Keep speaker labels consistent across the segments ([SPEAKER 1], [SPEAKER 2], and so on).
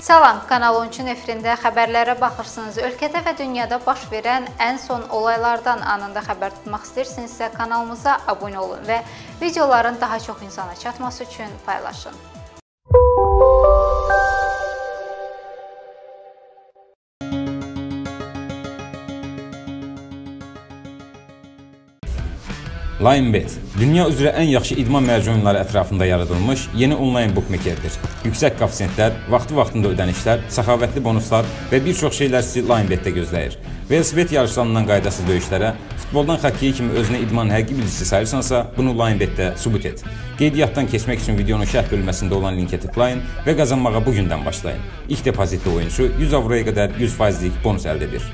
[SPEAKER 1] Salam, Kanal 13-ün efirində xəbərlərə baxırsınız. Ölkədə və dünyada baş verən ən son olaylardan anında xəbər tutmaq istəyirsinizsə kanalımıza abunə olun və videoların daha çox insana çatması üçün paylaşın.
[SPEAKER 2] LionBet, dünya üzrə ən yaxşı idman mərci oyunları ətrafında yaradılmış yeni onlayn bookmakerdir. Yüksək koeffisientlər, vaxtı-vaxtında ödənişlər, səxavətli bonuslar və bir çox şeylər sizi LionBetdə gözləyir. Velosiped yarışlarından qaydasız döyüşlərə, futboldan xokkey kimi özünə idman həqiqi bilgisi sayırsansa, bunu LionBetdə sübut et. Qeydiyyatdan keçmək üçün videonun şərh bölməsində olan linkə tıklayın və qazanmağa bugündən başlayın. İlk depozitli oyunçu 100 avroya qədər 100%lik bonus əldə edir.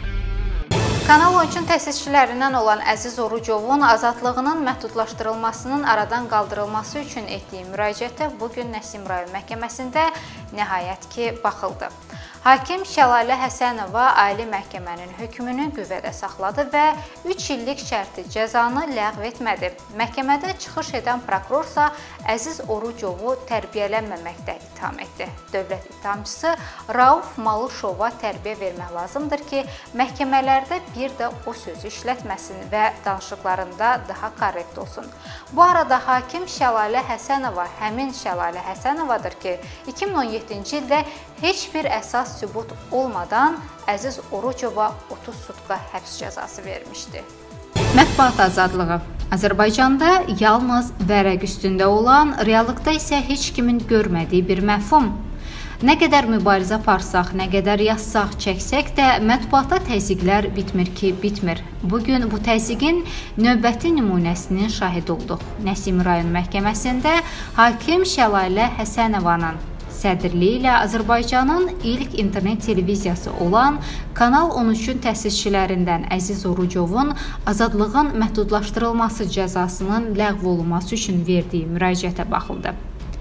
[SPEAKER 1] Kanal 13-ün təsisçilərindən olan Əziz Orucovun azadlığının məhdudlaşdırılmasının aradan qaldırılması üçün etdiyi müraciətə bugün Nəsim rayon məhkəməsində nəhayət ki baxıldı. Hakim Şəlalə Həsənova Ali Məhkəmənin hökmünü qüvvədə saxladı və 3 illik şərti cəzanı ləğv etmədi. Məhkəmədə çıxış edən prokurorsa Əziz Orucovu tərbiyələnməməkdə itham etdi. Dövlət ittihamçısı Rauf Maluşova tərbiyə vermək lazımdır ki, məhkəmələrdə bir də o sözü işlətməsin və danışıqlarında daha korrekt olsun. Bu arada hakim Şəlalə Həsənova həmin Şəlalə Həsənovadır ki, 2017-ci ildə heç bir əsas sübut olmadan Əziz Orucova 30 sutka həbs cəzası vermişdi. Mətbuat azadlığı Azərbaycanda yalnız vərəq üstündə olan, reallıqda isə heç kimin görmədiyi bir məfhum. Nə qədər mübarizə aparsaq, nə qədər yazsaq, çəksək də mətbuatda təzyiqlər bitmir ki, bitmir. Bugün bu təzyiqin növbəti nümunəsinin şahid olduq. Nəsim rayon məhkəməsində hakim Şəlalə Həsənovanın sədrliyi ilə Azərbaycanın ilk internet televiziyası olan Kanal 13-ün təsisçilərindən Əziz Orucovun azadlığın məhdudlaşdırılması cəzasının ləğv olunması üçün verdiyi müraciətə baxıldı.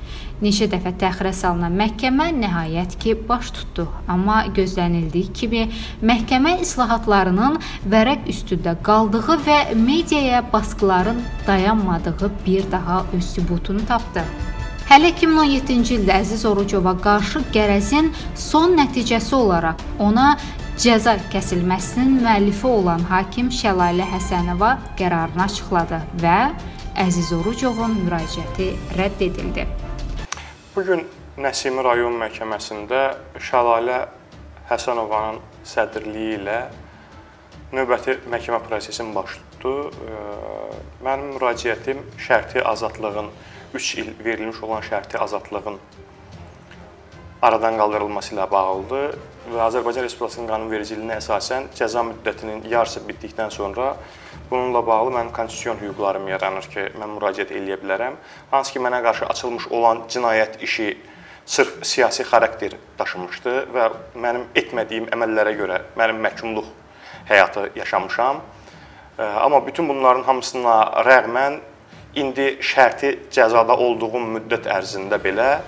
[SPEAKER 1] Neçə dəfə təxirə salınan məhkəmə nəhayət ki baş tutdu. Amma gözlənildiyi kimi məhkəmə islahatlarının vərəq üstündə qaldığı və mediaya baskıların dayanmadığı bir daha öz sübutunu tapdı. Hələ 2017-ci ildə Əziz Orucova qarşı qərəzin son nəticəsi olaraq ona cəza kəsilməsinin müəllifi olan hakim Şəlalə Həsənova qərarını açıqladı və Əziz Orucovun müraciəti rədd edildi.
[SPEAKER 3] Bugün Nəsim rayon məhkəməsində Şəlalə Həsənovanın sədrliyi ilə növbəti məhkəmə prosesinin baş tutdu. Mənim müraciətim şərti azadlığın 3 il verilmiş olan şərti azadlığın aradan qaldırılması ilə bağlıdır və Azərbaycan Respublikasının qanunvericiliyinə əsasən cəza müddətinin yarısı bitdikdən sonra bununla bağlı mənim konstitusiyon hüquqlarım yaranır ki, mən müraciət edə bilərəm. Hansı ki, mənə qarşı açılmış olan cinayət işi sırf siyasi xarakter daşımışdı və mənim etmədiyim əməllərə görə mənim məhkumluq həyatı yaşamışam. Amma bütün bunların hamısına rəğmən İndi şərti cəzada olduğum müddət ərzində belə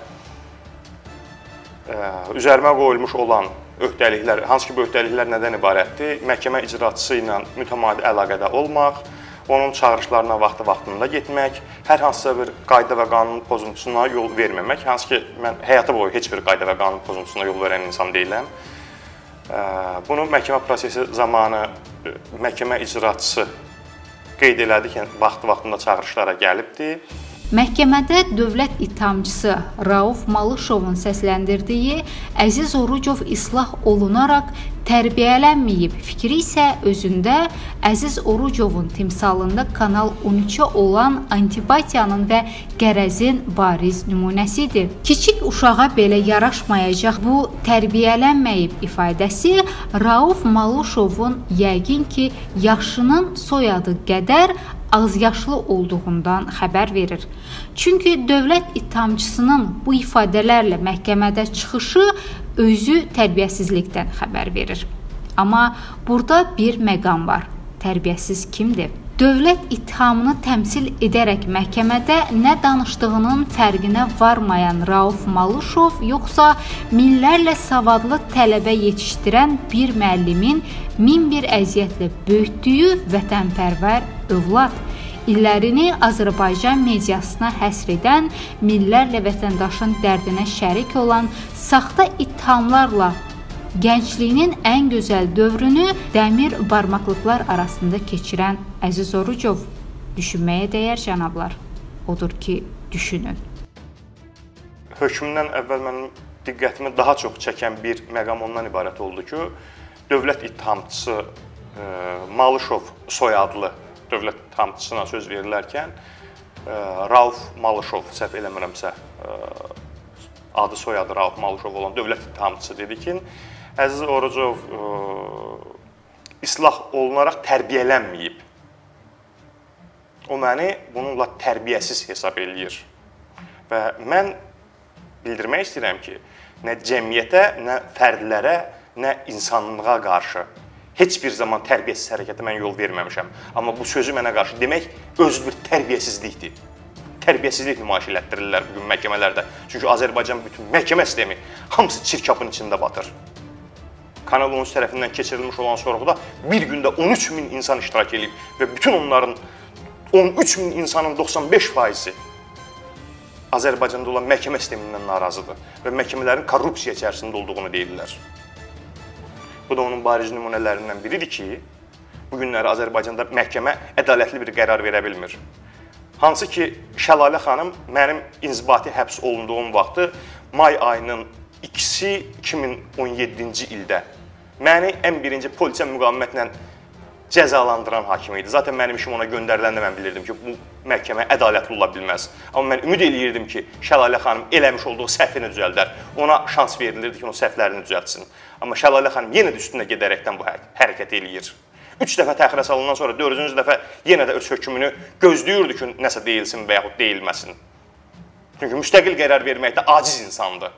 [SPEAKER 3] üzərimə qoyulmuş olan öhdəliklər, hansı ki bu öhdəliklər nədən ibarətdir? Məhkəmə icraçısı ilə mütəmadi əlaqədə olmaq, onun çağırışlarına vaxtı-vaxtında getmək, hər hansısa bir qayda və qanun pozuntusuna yol verməmək, hansı ki mən həyatı boyu heç bir qayda və qanun pozuntusuna yol verən insan deyiləm. Bunu məhkəmə prosesi zamanı məhkəmə icraçısı qeyd elədi ki, vaxtı-vaxtında çağırışlara gəlibdir.
[SPEAKER 1] Məhkəmədə dövlət ittihamçısı Rauf Maluşovun səsləndirdiyi Əziz Orucov islah olunaraq tərbiyələnməyib fikri isə özündə Əziz Orucovun timsalında Kanal 13-ə olan antipatiyanın və qərəzin bariz nümunəsidir. Kiçik uşağa belə yaraşmayacaq bu tərbiyələnməyib ifadəsi Rauf Maluşovun yəqin ki yaşının soyadı qədər azyaşlı olduğundan xəbər verir. Çünki dövlət ittihamçısının bu ifadələrlə məhkəmədə çıxışı özü tərbiyəsizlikdən xəbər verir. Amma burada bir məqam var. Tərbiyəsiz kimdir? Dövlət ittihamını təmsil edərək məhkəmədə nə danışdığının fərqinə varmayan Rauf Maluşov yoxsa minlərlə savadlı tələbə yetişdirən bir müəllimin min bir əziyyətlə böyütdüyü vətənpərvər övlad. illərini Azərbaycan mediasına həsr edən, minlərlə vətəndaşın dərdinə şərik olan, saxta ittihamlarla gəncliyinin ən gözəl dövrünü dəmir barmaqlıqlar arasında keçirən Əziz Orucov düşünməyə dəyər cənablar. Odur ki, düşünün.
[SPEAKER 3] Hökmündən əvvəl mənim diqqətimi daha çox çəkən bir məqam ondan ibarət oldu ki, dövlət ittihamçısı Malışov soyadlı dövlət ittihamçısına söz verilərkən Rauf Malışov, səhv eləmirəmsə, adı soyadı Rauf Malışov olan dövlət ittihamçısı dedi ki, Əziz Orucov islah olunaraq tərbiyələnməyib. O məni bununla tərbiyəsiz hesab eləyir. Və mən bildirmək istəyirəm ki, nə cəmiyyətə, nə fərdlərə, nə insanlığa qarşı heç bir zaman tərbiyəsiz hərəkətə mən yol verməmişəm. Amma bu sözü mənə qarşı demək özü bir tərbiyəsizlikdir. Tərbiyəsizlik nümayiş elətdirirlər bugün məhkəmələrdə. Çünki Azərbaycan bütün məhkəmə sistemi hamısı çirkabın içində batır. Kanal 13 tərəfindən keçirilmiş olan sorğuda bir gündə 13 min insan iştirak edib və bütün onların 13 min insanın 95%-i Azərbaycanda olan məhkəmə sistemindən narazıdır və məhkəmələrin korrupsiya içərisində olduğunu deyirlər. Bu da onun bariz nümunələrindən biridir ki, bu günləri Azərbaycanda məhkəmə ədalətli bir qərar verə bilmir. Hansı ki, Şəlalə xanım mənim inzibati həbs olunduğum vaxtı may ayının 2-si 2017-ci ildə məni ən birinci polisə müqavimətlə cəzalandıran hakim idi. Zaten mənim işim ona göndəriləndə mən bilirdim ki, bu məhkəmə ədalətli ola bilməz. Amma mən ümid eləyirdim ki, Şəlalə xanım eləmiş olduğu səhvini düzəldər. Ona şans verilirdi ki, onun səhvlərini düzəltsin. Amma Şəlalə xanım yenə də üstünə gedərəkdən bu hərəkət eləyir. 3 dəfə təxirə salından sonra 4-cü dəfə yenə də öz hökmünü gözləyirdi ki, nəsə deyilsin və yaxud deyilməsin. Çünki müstəqil qərar verməkdə aciz insandır.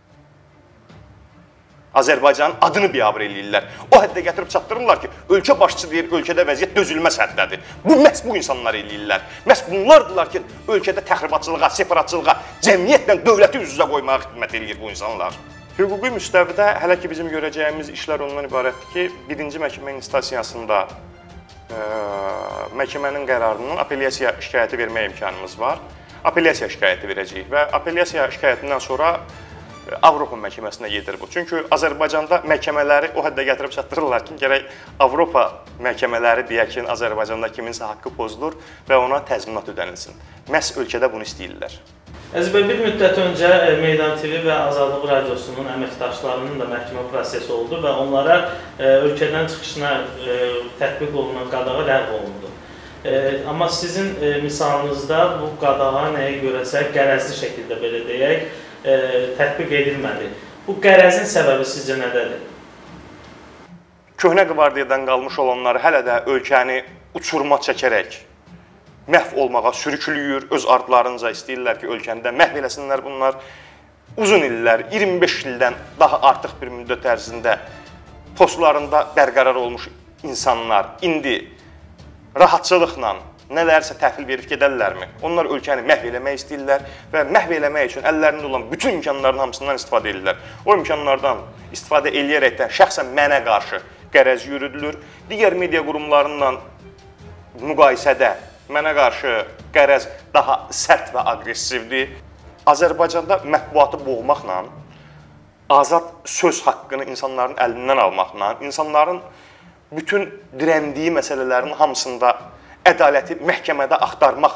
[SPEAKER 3] Azərbaycanın adını biabır eləyirlər. O həddə gətirib çatdırırlar ki, ölkə başçısı deyir, ölkədə vəziyyət dözülməz həddədir. Bu məhz bu insanlar eləyirlər. Məhz bunlardırlar ki, ölkədə təxribatçılığa, separatçılığa, cəmiyyətlə dövləti üz-üzə qoymağa xidmət eləyir bu insanlar. Hüquqi müstəvidə hələ ki bizim görəcəyimiz işlər ondan ibarətdir ki, birinci məhkəmə instansiyasında məhkəmənin qərarının apellyasiya şikayəti vermək imkanımız var. Apellyasiya şikayəti verəcəyik və apellyasiya şikayətindən sonra Avropa məhkəməsinə gedir bu. Çünki Azərbaycanda məhkəmələri o həddə gətirib çatdırırlar ki, gərək Avropa məhkəmələri deyək ki, Azərbaycanda kiminsə haqqı pozulur və ona təzminat ödənilsin. Məhz ölkədə bunu istəyirlər.
[SPEAKER 4] Əziz bəy, bir müddət öncə Meydan TV və Azadlıq Radiosunun əməkdaşlarının da məhkəmə prosesi oldu və onlara ölkədən çıxışına tətbiq olunan qadağa ləğv olundu. Amma sizin misalınızda bu qadağa nəyə görəsə qərəzli şəkildə belə deyək, tətbiq edilmədi. Bu qərəzin səbəbi sizcə nədədir?
[SPEAKER 3] Köhnə qvardiyadan qalmış olanlar hələ də ölkəni uçuruma çəkərək məhv olmağa sürüklüyür, öz ardlarınca istəyirlər ki, ölkəndə məhv eləsinlər bunlar. Uzun illər, 25 ildən daha artıq bir müddət ərzində postlarında bərqərar olmuş insanlar indi rahatçılıqla nələrsə təhvil verib gedərlərmi? Onlar ölkəni məhv eləmək istəyirlər və məhv eləmək üçün əllərində olan bütün imkanların hamısından istifadə edirlər. O imkanlardan istifadə eləyərəkdən şəxsən mənə qarşı qərəz yürüdülür. Digər media qurumlarından müqayisədə mənə qarşı qərəz daha sərt və aqressivdir. Azərbaycanda mətbuatı boğmaqla, azad söz haqqını insanların əlindən almaqla, insanların bütün dirəndiyi məsələlərin hamısında ədaləti məhkəmədə axtarmaq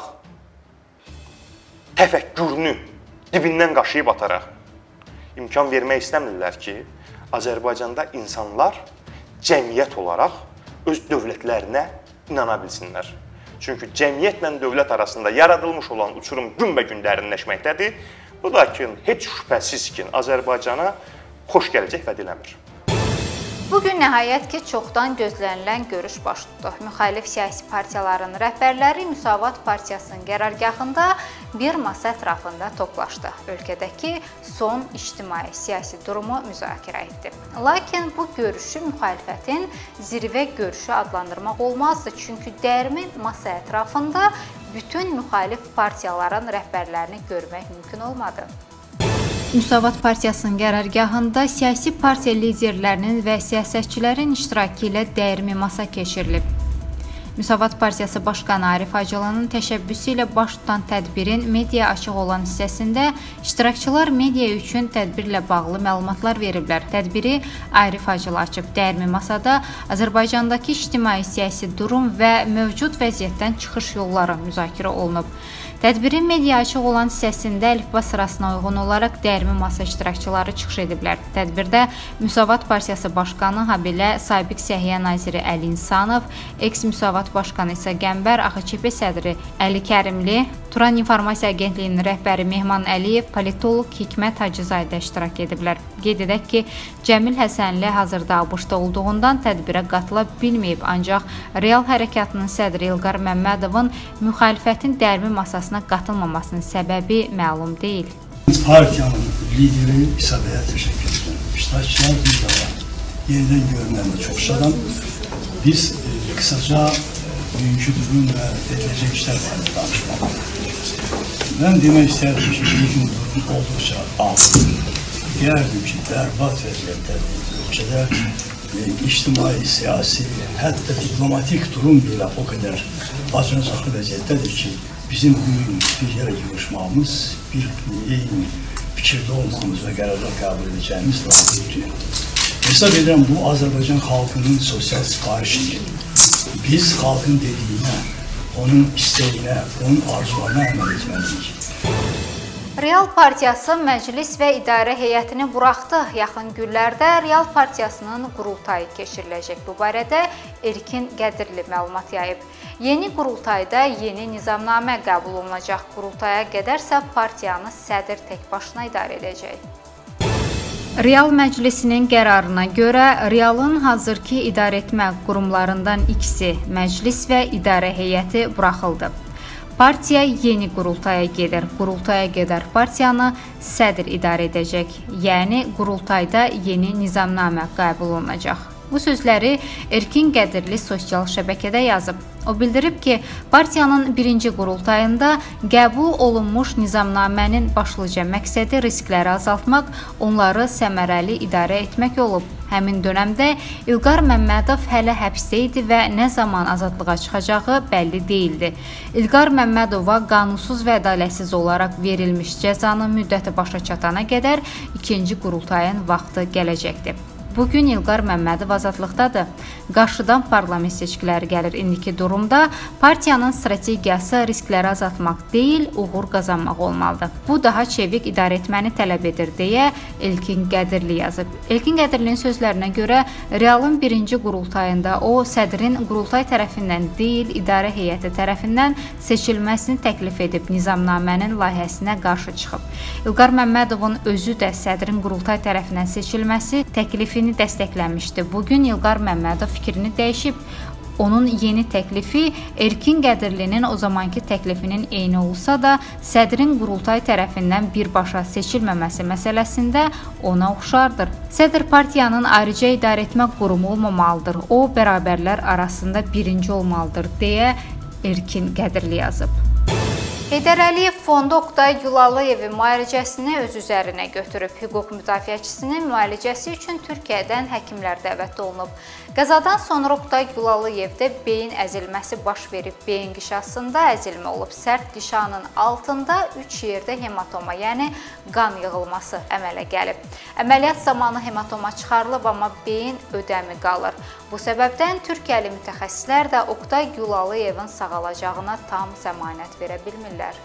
[SPEAKER 3] təfəkkürünü dibindən qaşıyıb ataraq imkan vermək istəmirlər ki, Azərbaycanda insanlar cəmiyyət olaraq öz dövlətlərinə inana bilsinlər. Çünki cəmiyyətlə dövlət arasında yaradılmış olan uçurum günbəgün dərinləşməkdədir. Bu da ki, heç şübhəsiz ki, Azərbaycana xoş gələcək vəd eləmir.
[SPEAKER 1] Bugün nəhayət ki, çoxdan gözlənilən görüş baş tutdu. Müxalif siyasi partiyaların rəhbərləri Müsavat Partiyasının qərargahında bir masa ətrafında toplaşdı. Ölkədəki son ictimai-siyasi durumu müzakirə etdi. Lakin bu görüşü müxalifətin zirvə görüşü adlandırmaq olmazdı. Çünki dərmi masa ətrafında bütün müxalif partiyaların rəhbərlərini görmək mümkün olmadı. Müsavat Partiyasının qərargahında siyasi partiya liderlərinin və siyasətçilərin iştirakı ilə dəyirmi masa keçirilib. Müsavat Partiyası Başqanı Arif Hacılanın təşəbbüsü ilə baş tutan tədbirin media açıq olan hissəsində iştirakçılar media üçün tədbirlə bağlı məlumatlar veriblər. Tədbiri Arif Hacılı açıb. Dəyirmi masada Azərbaycandakı ictimai-siyasi durum və mövcud vəziyyətdən çıxış yolları müzakirə olunub. Tədbirin media açıq olan hissəsində əlifba sırasına uyğun olaraq dəyirmi masa iştirakçıları çıxış ediblər. Tədbirdə Müsavat Partiyası Başqanı, habelə Sabiq Səhiyyə Naziri Əli İnsanov, eks-Müsavat Başqanı isə Qəmbər, AXÇP sədri Əli Kərimli, Turan İnformasiya Agentliyinin rəhbəri Mehman Əliyev, politoloq Hikmət Hacızadə iştirak ediblər. Qeyd edək ki, Cəmil Həsənli hazırda ABŞ-da olduğundan tədbirə qatıla bilməyib, ancaq Real Hərəkatının sədri İlqar Məmmədovun müxalifətin dəyirmi masasına qatılmamasının səbəbi məlum deyil.
[SPEAKER 5] Partiyanın lideri İsabəyə təşəkkür edirəm. İştirakçılar bir daha yenidən görməyəndə çox şadam. Biz qısaca bugünkü durum və ediləcək işlər barədə danışmalıyıq. Mən demək istəyirəm ki, bugün durum olduqca ağır. Deyərdim ki, bərbad vəziyyətdədir. Ölkədə ictimai, siyasi, hətta diplomatik durum belə o qədər acınacaqlı vəziyyətdədir ki, bizim bugün bir yerə yığışmamız, bir eyni fikirdə olmamız və qərarlar qəbul edəcəyimiz lazımdır. Hesab edirəm, bu Azərbaycan xalqının sosial sifarişidir. Biz xalqın dediyinə, onun istəyinə, onun arzularına əməl etməliyik.
[SPEAKER 1] Real Partiyası məclis və idarə heyətini buraxdı. Yaxın günlərdə Real Partiyasının qurultayı keçiriləcək. Bu barədə Erkin Qədirli məlumat yayıb. Yeni qurultayda yeni nizamnamə qəbul olunacaq. Qurultaya qədərsə partiyanı sədr tək başına idarə edəcək. Real Məclisinin qərarına görə Realın hazırki idarəetmə qurumlarından ikisi, məclis və idarə heyəti buraxıldı. Partiya yeni qurultaya gedir. Qurultaya qədər partiyanı sədr idarə edəcək. Yəni, qurultayda yeni nizamnamə qəbul olunacaq. Bu sözləri Erkin Qədirli sosial şəbəkədə yazıb. O bildirib ki, partiyanın birinci qurultayında qəbul olunmuş nizamnamənin başlıca məqsədi riskləri azaltmaq, onları səmərəli idarə etmək olub. Həmin dönəmdə İlqar Məmmədov hələ həbsdə idi və nə zaman azadlığa çıxacağı bəlli deyildi. İlqar Məmmədova qanunsuz və ədalətsiz olaraq verilmiş cəzanın müddəti başa çatana qədər ikinci qurultayın vaxtı gələcəkdir. Bugün İlqar Məmmədov azadlıqdadır. Qarşıdan parlament seçkiləri gəlir. İndiki durumda partiyanın strategiyası riskləri azaltmaq deyil, uğur qazanmaq olmalıdır. Bu daha çevik idarə etməni tələb edir, deyə Erkin Qədirli yazıb. Erkin Qədirlinin sözlərinə görə Realın birinci qurultayında o, sədrin qurultay tərəfindən deyil, idarə heyəti tərəfindən seçilməsini təklif edib, nizamnamənin layihəsinə qarşı çıxıb. İlqar Məmmədovun özü də sədrin qurultay tərəfindən seçilməsi təklifini dəstəkləmişdi. Bugün İlqar Məmmədov fikrini dəyişib. Onun yeni təklifi Erkin Qədirlinin o zamanki təklifinin eyni olsa da, sədrin qurultay tərəfindən birbaşa seçilməməsi məsələsində ona oxşardır. Sədr partiyanın ayrıca idarə etmə qurumu olmamalıdır. O, bərabərlər arasında birinci olmalıdır, deyə Erkin Qədirli yazıb. Heydər Əliyev Fondu Oqtay Gülalıyevin müalicəsini öz üzərinə götürüb. Hüquq müdafiəçisinin müalicəsi üçün Türkiyədən həkimlər dəvət olunub. Qəzadan sonra Oqtay Gülalıyevdə beyin əzilməsi baş verib. Beyin qişasında əzilmə olub. Sərt qişanın altında 3 yerdə hematoma, yəni qan yığılması əmələ gəlib. Əməliyyat zamanı hematoma çıxarılıb, amma beyin ödəmi qalır. Bu səbəbdən Türkiyəli mütəxəssislər də Oqtay Gülalıyevin sağalacağına tam zəmanət verə bilmirlər.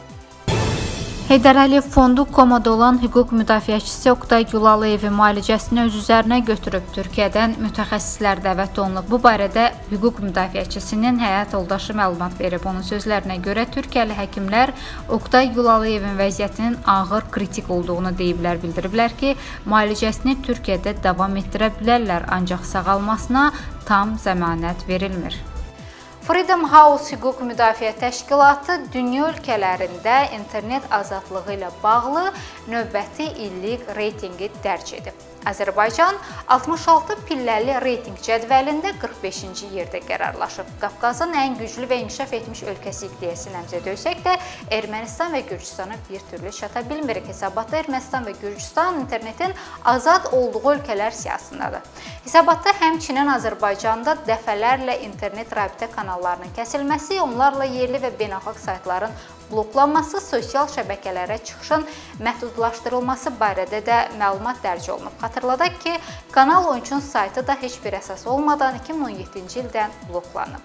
[SPEAKER 1] Heydər Əliyev Fondu komada olan hüquq müdafiəçisi Oqtay Gülalıyevin müalicəsini öz üzərinə götürüb. Türkiyədən mütəxəssislər dəvət olunub. Bu barədə hüquq müdafiəçisinin həyat yoldaşı məlumat verib. Onun sözlərinə görə Türkiyəli həkimlər Oqtay Gülalıyevin vəziyyətinin ağır kritik olduğunu deyiblər. Bildiriblər ki, müalicəsini Türkiyədə davam etdirə bilərlər, ancaq sağalmasına tam zəmanət verilmir. Freedom House Hüquq Müdafiə Təşkilatı dünya ölkələrində internet azadlığı ilə bağlı növbəti illik reytinqi dərc edib. Azərbaycan 66 pilləli reytinq cədvəlində 45-ci yerdə qərarlaşıb. Qafqazın ən güclü və inkişaf etmiş ölkəsi iddiası nəmzə döysək də, Ermənistan və Gürcüstana bir türlü çata bilmirik. Hesabatda Ermənistan və Gürcüstan internetin azad olduğu ölkələr siyasındadır. Hesabatda həmçinin Azərbaycanda dəfələrlə internet rabitə kanallarının kəsilməsi, onlarla yerli və beynəlxalq saytların bloklanması, sosial şəbəkələrə çıxışın məhdudlaşdırılması barədə də məlumat dərc olunub. Xatırladaq ki, Kanal 13-ün saytı da heç bir əsas olmadan 2017-ci ildən bloklanıb.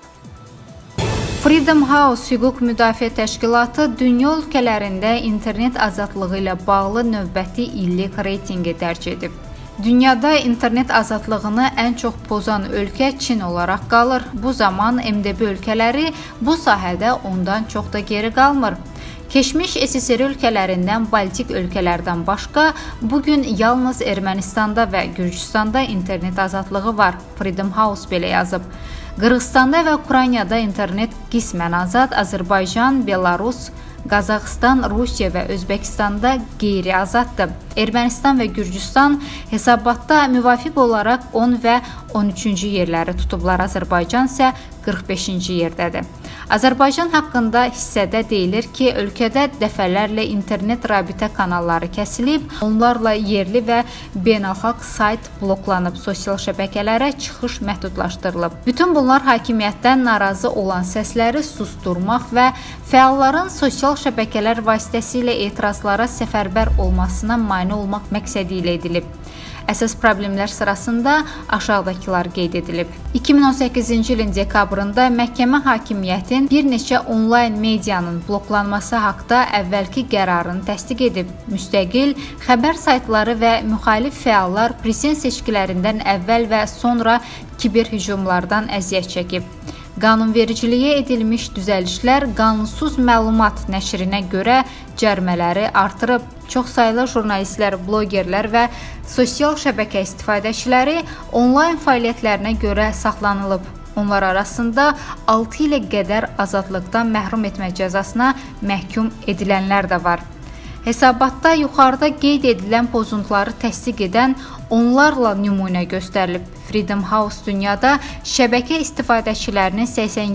[SPEAKER 1] Freedom House hüquq müdafiə təşkilatı dünya ölkələrində internet azadlığı ilə bağlı növbəti illik reytinqi dərc edib. Dünyada internet azadlığını ən çox pozan ölkə Çin olaraq qalır. Bu zaman MDB ölkələri bu sahədə ondan çox da geri qalmır. Keçmiş SSR ölkələrindən Baltik ölkələrdən başqa, bugün yalnız Ermənistanda və Gürcüstanda internet azadlığı var. Freedom House belə yazıb. Qırğızstanda və Ukraynada internet qismən azad, Azərbaycan, Belarus, Qazaxıstan, Rusiya və Özbəkistanda qeyri-azaddır. Ermənistan və Gürcüstan hesabatda müvafiq olaraq 10 və 13-cü yerləri tutublar. Azərbaycan isə 45-ci yerdədir. Azərbaycan haqqında hissədə deyilir ki, ölkədə dəfələrlə internet rabitə kanalları kəsilib, onlarla yerli və beynəlxalq sayt bloklanıb, sosial şəbəkələrə çıxış məhdudlaşdırılıb. Bütün bunlar hakimiyyətdən narazı olan səsləri susturmaq və fəalların sosial şəbəkələr vasitəsilə etirazlara səfərbər olmasına mane olmaq məqsədi ilə edilib. Əsas problemlər sırasında aşağıdakılar qeyd edilib. 2018-ci ilin dekabrında məhkəmə hakimiyyətin bir neçə onlayn medianın bloklanması haqda əvvəlki qərarını təsdiq edib. Müstəqil xəbər saytları və müxalif fəallar prezident seçkilərindən əvvəl və sonra kiber hücumlardan əziyyət çəkib. Qanunvericiliyə edilmiş düzəlişlər qanunsuz məlumat nəşrinə görə cərimələri artırıb. Çoxsaylı jurnalistlər, blogerlər və sosial şəbəkə istifadəçiləri onlayn fəaliyyətlərinə görə saxlanılıb. Onlar arasında 6 ilə qədər azadlıqdan məhrum etmə cəzasına məhkum edilənlər də var. Hesabatda yuxarıda qeyd edilən pozuntuları təsdiq edən onlarla nümunə göstərilib. Freedom House dünyada şəbəkə istifadəçilərinin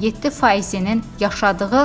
[SPEAKER 1] 87%-nin yaşadığı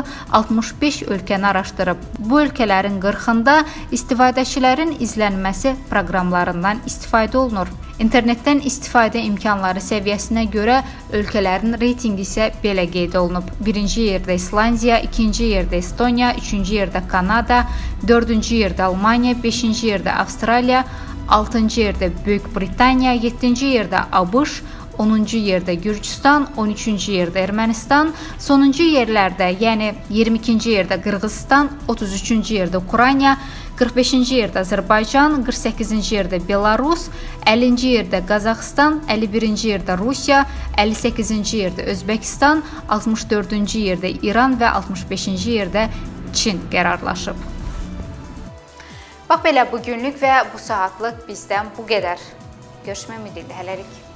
[SPEAKER 1] 65 ölkəni araşdırıb. Bu ölkələrin 40-ında istifadəçilərin izlənməsi proqramlarından istifadə olunur. İnternetdən istifadə imkanları səviyyəsinə görə ölkələrin reytinqi isə belə qeyd olunub. 1-ci yerdə İslandiya, 2-ci yerdə Estoniya, 3-cü yerdə Kanada, 4-cü yerdə Almaniya, 5-ci yerdə Avstraliya, 6-cı yerdə Böyük Britaniya, 7-ci yerdə ABŞ, 10-cu yerdə Gürcüstan, 13-cü yerdə Ermənistan, sonuncu yerlərdə, yəni 22-ci yerdə Qırğızstan, 33-cü yerdə Ukrayna, 45-ci yerdə Azərbaycan, 48-ci yerdə Belarus, 50-ci yerdə Qazaxıstan, 51-ci yerdə Rusiya, 58-ci yerdə Özbəkistan, 64-cü yerdə İran və 65-ci yerdə Çin qərarlaşıb. Bax belə bugünlük və bu saatlıq bizdən bu qədər. Görüşmək ümidi ilə hələlik.